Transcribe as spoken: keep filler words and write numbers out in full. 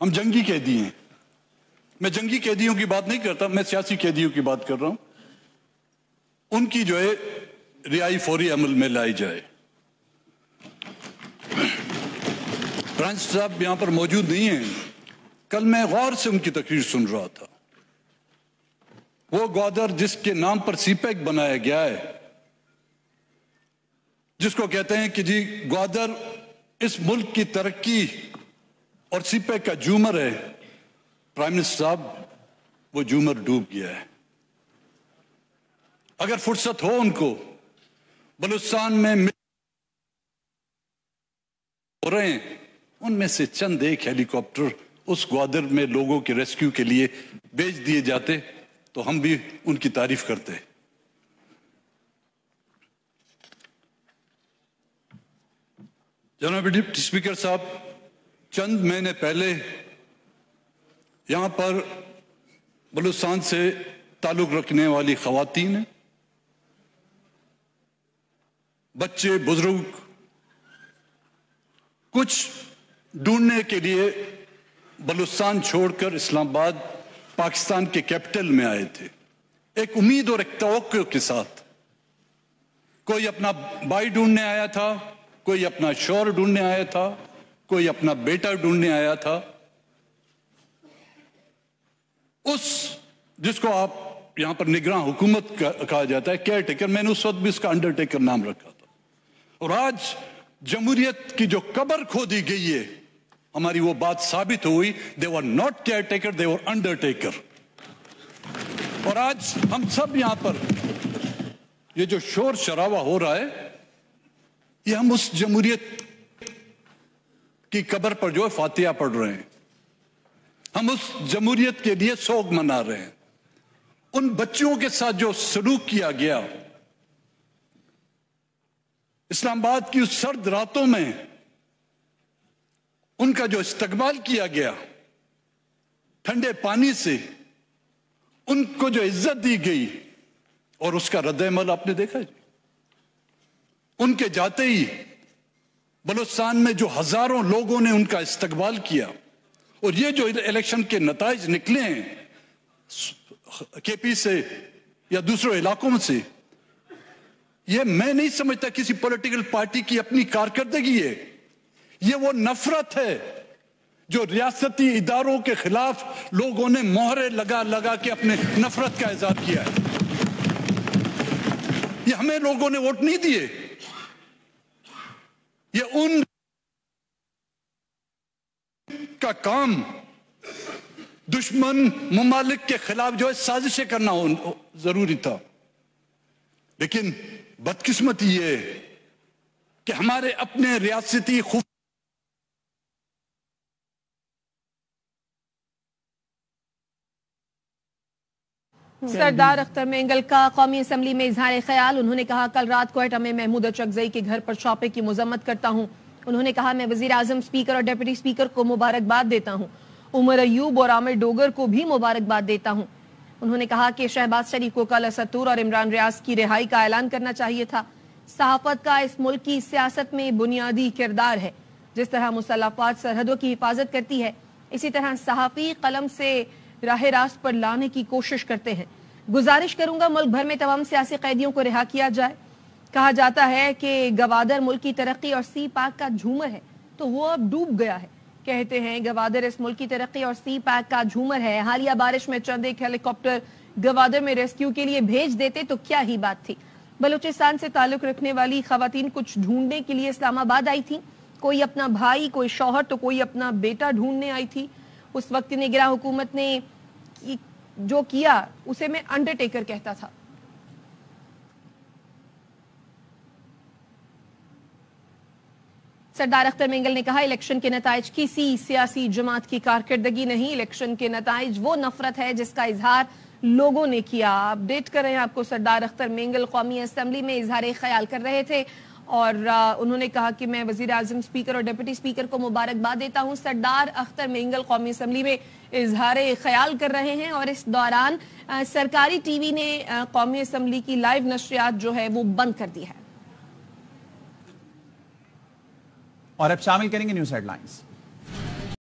ہم جنگی قیدی ہیں. میں جنگی قیدیوں کی بات نہیں کرتا, میں سیاسی قیدیوں کی بات کر رہا ہوں. ان کی جو ہے رہائی فوری عمل میں لائی جائے. برانچ صاحب یہاں پر موجود نہیں ہیں. کل میں غور سے ان کی تقریر سن رہا تھا. وہ گوادر جس کے نام پر سی پیک بنایا گیا ہے, جس کو کہتے ہیں کہ جی گوادر اس ملک کی ترقی اور سی پیک کا جومر ہے, پرائم منسٹر صاحب وہ جومر ڈوب گیا ہے. اگر فرصت ہو ان کو بلوچستان میں ہو رہے ہیں, ان میں سے چند ایک ہیلی کاپٹر اس گوادر میں لوگوں کے ریسکیو کے لیے بھیج دیے جاتے تو ہم بھی ان کی تعریف کرتے. جناب ڈپٹی اسپیکر صاحب, چند مہینے پہلے یہاں پر بلوچستان سے تعلق رکھنے والی خواتین, بچے, بزرگ کچھ ڈھونڈنے کے لیے بلوچستان چھوڑ کر اسلام آباد پاکستان کے کیپٹل میں آئے تھے, ایک امید اور ایک توقع کے ساتھ. کوئی اپنا بھائی ڈھونڈنے آیا تھا, کوئی اپنا شوہر ڈھونڈنے آیا تھا, کوئی اپنا بیٹا ڈھونڈنے آیا تھا. اس جس کو آپ یہاں پر نگراں حکومت کہا جاتا ہے, کیئر ٹیکر, میں نے اس وقت بھی اس کا انڈر ٹیکر نام رکھا تھا. اور آج جمہوریت کی جو قبر کھودی گئی ہے, ہماری وہ بات ثابت ہوئی, they were not caretaker, they were undertaker. اور آج ہم سب یہاں پر یہ جو شور شرابہ ہو رہا ہے, یہ ہم اس جمہوریت کی قبر پر جو ہے فاتحہ پڑھ رہے ہیں, ہم اس جمہوریت کے لیے سوگ منا رہے ہیں. ان بچوں کے ساتھ جو سلوک کیا گیا اسلام آباد کی اس سرد راتوں میں, ان کا جو استقبال کیا گیا ٹھنڈے پانی سے, ان کو جو عزت دی گئی, اور اس کا رد عمل آپ نے دیکھا جی. ان کے جاتے ہی بلوچستان میں جو ہزاروں لوگوں نے ان کا استقبال کیا, اور یہ جو الیکشن کے نتائج نکلے ہیں کے پی سے یا دوسرے علاقوں سے, یہ میں نہیں سمجھتا کسی پولیٹیکل پارٹی کی اپنی کارکردگی ہے. یہ وہ نفرت ہے جو ریاستی اداروں کے خلاف لوگوں نے مہرے لگا لگا کے اپنے نفرت کا اظہار کیا ہے. یہ ہمیں لوگوں نے ووٹ نہیں دیے, یہ ان کا کام دشمن ممالک کے خلاف جو ہے سازشیں کرنا ضروری تھا. لیکن بدقسمتی یہ کہ ہمارے اپنے ریاستی خف سردار اختر مینگل کا قومی اسمبلی میں اظہار خیال. انہوں نے کہا کل رات کوئٹہ میں محمود اچکزئی کے گھر پر چھاپے کی مذمت کرتا ہوں. انہوں نے کہا میں وزیر اعظم, اسپیکر اور ڈیپٹی اسپیکر کو مبارکباد دیتا ہوں. عمر ایوب اور عامر ڈوگر کو بھی مبارکباد دیتا ہوں. انہوں نے کہا کہ شہباز شریف کو کل اسد طور اور عمران ریاض کی رہائی کا اعلان کرنا چاہیے تھا. صحافت کا اس ملک کی سیاست میں بنیادی کردار ہے. جس طرح مسلح افواج سرحدوں کی حفاظت کرتی ہے, اسی طرح صحافی قلم سے راہ راست پر لانے کی کوشش کرتے ہیں. گزارش کروں گا ملک بھر میں تمام سیاسی قیدیوں کو رہا کیا جائے. کہا جاتا ہے کہ گوادر ملک کی ترقی اور سی پیک کا جھومر ہے, تو وہ اب ڈوب گیا ہے. کہتے ہیں گوادر اس ملک کی ترقی اور سی پیک کا جھومر ہے. حالیہ بارش میں چند ایک ہیلی کاپٹر گوادر میں ریسکیو کے لیے بھیج دیتے تو کیا ہی بات تھی. بلوچستان سے تعلق رکھنے والی خواتین کچھ ڈھونڈنے کے لیے اسلام آباد آئی تھی. کوئی اپنا بھائی, کوئی شوہر, تو کوئی اپنا بیٹا ڈھونڈنے آئی تھی. اس وقت نگراں حکومت نے جو کیا اسے میں انڈر ٹیکر کہتا تھا. سردار اختر مینگل نے کہا الیکشن کے نتائج کسی سیاسی جماعت کی کارکردگی نہیں, الیکشن کے نتائج وہ نفرت ہے جس کا اظہار لوگوں نے کیا. اپڈیٹ کر رہے ہیں آپ کو, سردار اختر مینگل قومی اسمبلی میں اظہار خیال کر رہے تھے اور انہوں نے کہا کہ میں وزیر اعظم, اسپیکر اور ڈپٹی اسپیکر کو مبارکباد دیتا ہوں. سردار اختر مینگل قومی اسمبلی میں اظہار خیال کر رہے ہیں اور اس دوران سرکاری ٹی وی نے قومی اسمبلی کی لائیو نشریات جو ہے وہ بند کر دی ہے. اور اب شامل کریں گے نیوز ہیڈ لائنز.